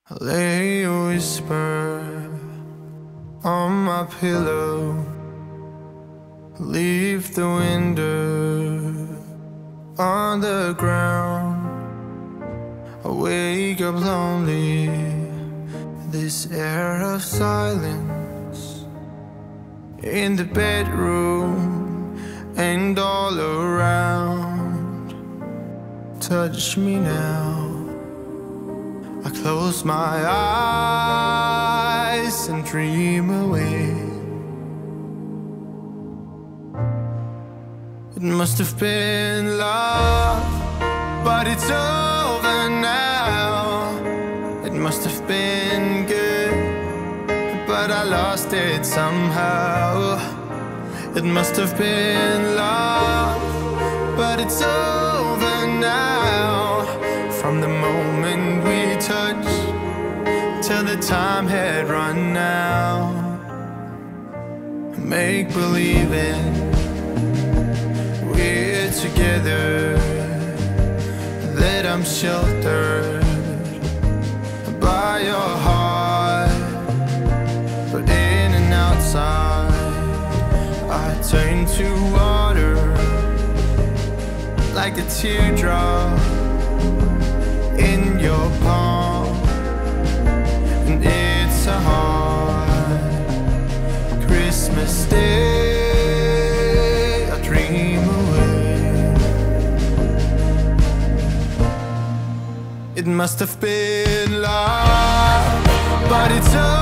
I lay a whisper on my pillow, leave the window on the ground. I wake up lonely, this air of silence in the bedroom and all around. Touch me now. I close my eyes and dream away. It must have been love, but it's over now. It must have been good, but I lost it somehow. It must have been love, but it's over now. From the moment we touched till the time had run out. Make believing we're together, that I'm sheltered by your heart, but in and outside I turn to water like a teardrop in your palm. And it's a hard Christmas day, I dream away. It must have been love, but it's